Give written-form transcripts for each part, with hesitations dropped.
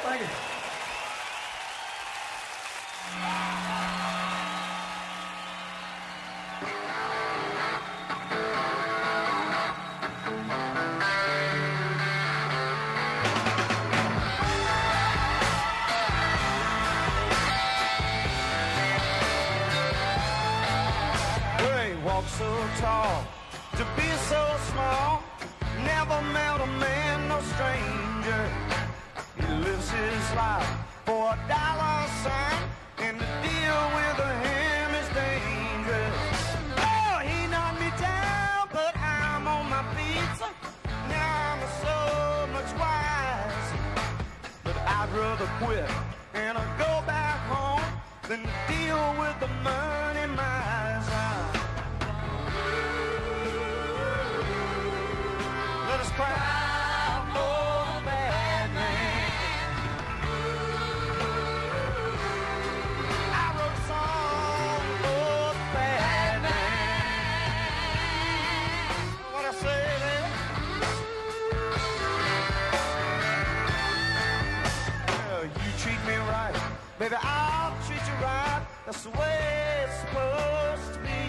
Thank you. Walk so tall, to be so small. Never met a man, no stranger. He lives his life for a dollar sign, and to deal with him is dangerous. Oh, he knocked me down, but I'm on my feet. Now I'm so much wiser, but I'd rather quit and go back home than to deal with the money miser. Let us cry for the bad man. I wrote a song for the bad man. What I say there? Well, you treat me right, baby, I'll treat you right. That's the way it's supposed to be.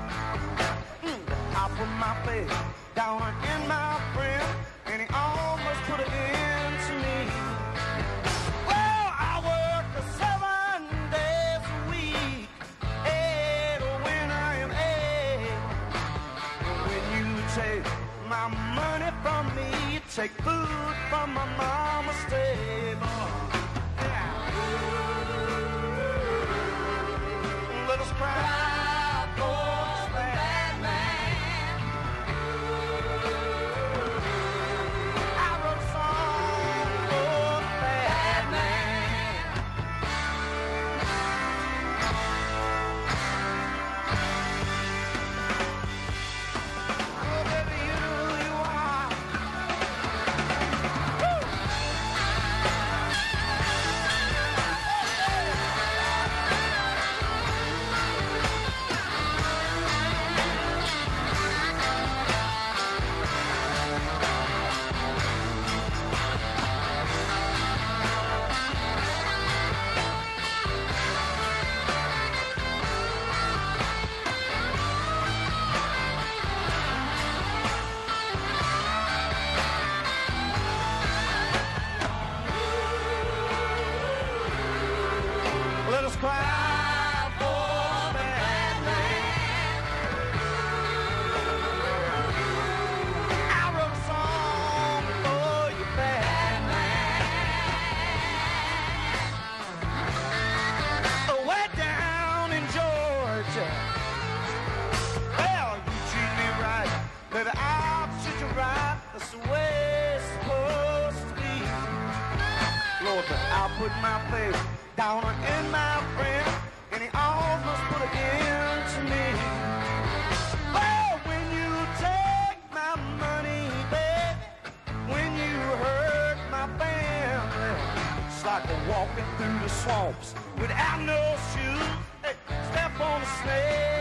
I put my faith down in my friend, and he almost put an end to me. Well, I work 7 days a week, 8 when I am 8. And when you take my money from me, you take food from my mama's table. Yeah. Let us cry. Let us cry for the bad man. I wrote a song for you, bad man. Way down in Georgia. Well, you treat me right, baby, I'll treat you right. That's the way it's supposed to be. Lord, but I'll put my faith down in my friend, and he almost put an end to me. Oh, when you take my money, baby, when you hurt my family, it's like walking through the swamps without no shoes. Hey, step on a snake.